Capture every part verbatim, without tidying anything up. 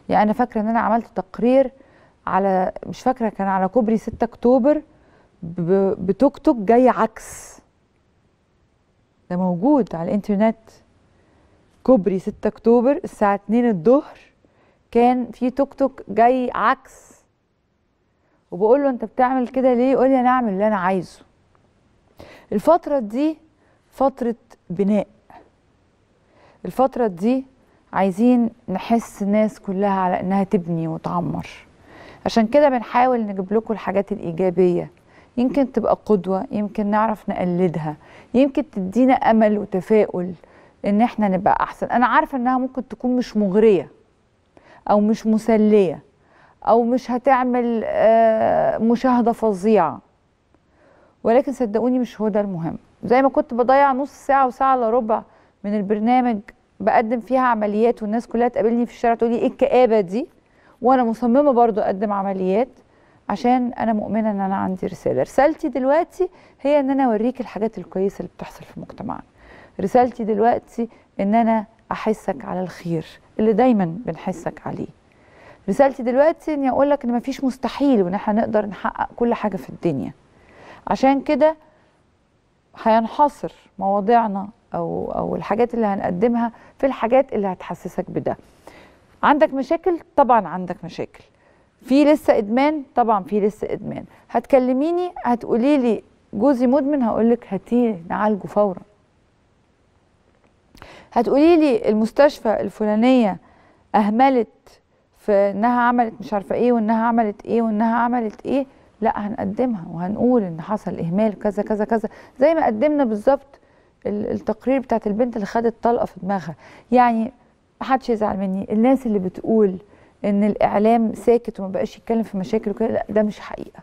يعني انا فاكره ان انا عملت تقرير على، مش فاكره كان على كوبري ستة اكتوبر بتوك توك جاي عكس. ده موجود على الانترنت. كوبري ستة اكتوبر الساعه اتنين الظهر كان في توك توك جاي عكس، وبقول له انت بتعمل كده ليه؟ يقول لي انا اعمل اللي انا عايزه. الفتره دي فتره بناء، الفتره دي عايزين نحس الناس كلها على انها تبني وتعمر. عشان كده بنحاول نجيب لكم الحاجات الايجابيه، يمكن تبقى قدوه، يمكن نعرف نقلدها، يمكن تدينا امل وتفاؤل ان احنا نبقى احسن. انا عارفه انها ممكن تكون مش مغريه او مش مسليه او مش هتعمل مشاهده فظيعه، ولكن صدقوني مش هو ده المهم. زي ما كنت بضيع نص ساعه وساعه الا ربع من البرنامج بقدم فيها عمليات والناس كلها تقابلني في الشارع تقول لي ايه الكآبه دي، وانا مصممه برضو اقدم عمليات عشان انا مؤمنه ان انا عندي رساله. رسالتي دلوقتي هي ان انا اوريك الحاجات الكويسه اللي بتحصل في مجتمعنا. رسالتي دلوقتي ان انا احسك على الخير اللي دايما بنحسك عليه. رسالتي دلوقتي اني اقول لك ان مفيش مستحيل وان احنا نقدر نحقق كل حاجه في الدنيا. عشان كده هينحصر مواضيعنا او او الحاجات اللي هنقدمها في الحاجات اللي هتحسسك بده. عندك مشاكل؟ طبعا عندك مشاكل. في لسه ادمان؟ طبعا في لسه ادمان. هتكلميني هتقولي لي جوزي مدمن، هقول لك هاتيه نعالجه فورا. هتقولي لي المستشفى الفلانيه اهملت في انها عملت مش عارفه ايه وانها عملت ايه وانها عملت ايه، لا هنقدمها وهنقول ان حصل اهمال كذا كذا كذا، زي ما قدمنا بالظبط التقرير بتاعت البنت اللي خدت طلقه في دماغها. يعني محدش يزعل مني، الناس اللي بتقول ان الاعلام ساكت وما بقاش يتكلم في مشاكل وكده، لا ده مش حقيقه.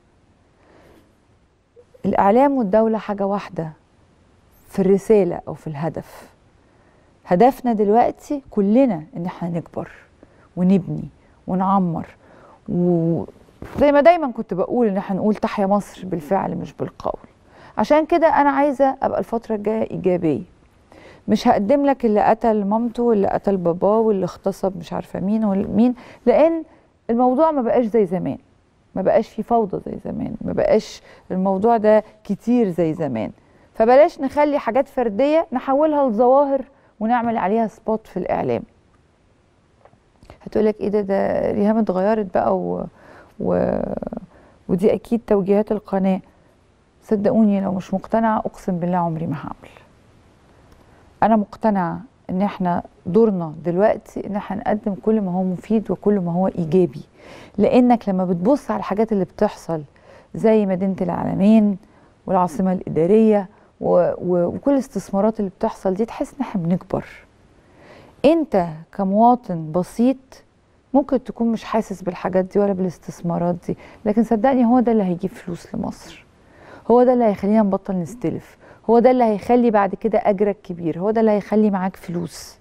الاعلام والدوله حاجه واحده في الرساله او في الهدف. هدفنا دلوقتي كلنا ان احنا نكبر ونبني ونعمر، وزي ما دايما كنت بقول ان احنا نقول تحيا مصر بالفعل مش بالقول. عشان كده انا عايزه ابقى الفتره الجايه ايجابيه. مش هقدم لك اللي قتل مامته واللي قتل باباه واللي اغتصب مش عارفه مين ومين، لان الموضوع ما بقاش زي زمان، ما بقاش في فوضى زي زمان، ما بقاش الموضوع ده كتير زي زمان. فبلاش نخلي حاجات فرديه نحولها لظواهر ونعمل عليها سبوت في الاعلام. هتقولك ايه ده ده ريهام اتغيرت بقى و... و... ودي اكيد توجيهات القناه. صدقوني لو مش مقتنعه اقسم بالله عمري ما هعمل. انا مقتنعه ان احنا دورنا دلوقتي ان احنا نقدم كل ما هو مفيد وكل ما هو ايجابي، لانك لما بتبص على الحاجات اللي بتحصل زي مدينه العالمين والعاصمه الاداريه و... و... وكل الاستثمارات اللي بتحصل دي، تحس ان احنا بنكبر. انت كمواطن بسيط ممكن تكون مش حاسس بالحاجات دي ولا بالاستثمارات دي، لكن صدقني هو ده اللي هيجيب فلوس لمصر، هو ده اللي هيخلينا نبطل نستلف، هو ده اللي هيخلي بعد كده اجرك كبير، هو ده اللي هيخلي معاك فلوس.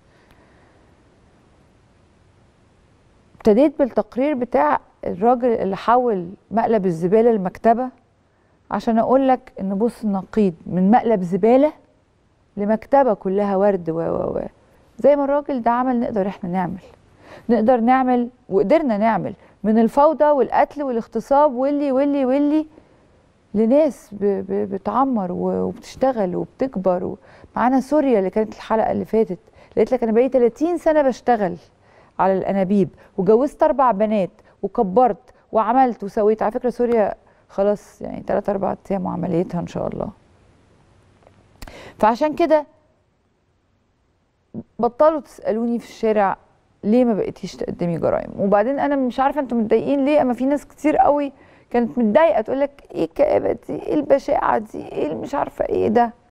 ابتديت بالتقرير بتاع الراجل اللي حول مقلب الزباله لمكتبه عشان اقول لك ان بص النقيض من مقلب زباله لمكتبه كلها ورد و و و زي ما الراجل ده عمل نقدر احنا نعمل. نقدر نعمل وقدرنا نعمل من الفوضى والقتل والاغتصاب واللي واللي واللي لناس ب ب بتعمر وبتشتغل وبتكبر. معانا سوريا اللي كانت الحلقه اللي فاتت، لقيت لك انا بقيت تلاتين سنه بشتغل على الانابيب وجوزت اربع بنات وكبرت وعملت وسويت. على فكره سوريا خلاص يعني تلات اربع ايام وعمليتها ان شاء الله. فعشان كده بطلوا تسالوني في الشارع ليه ما بقيتيش تقدمي جرائم. وبعدين انا مش عارفه انتوا متضايقين ليه، اما في ناس كتير قوي كانت متضايقه تقول لك ايه الكآبه دي، ايه البشاعه دي، ايه مش عارفه ايه ده.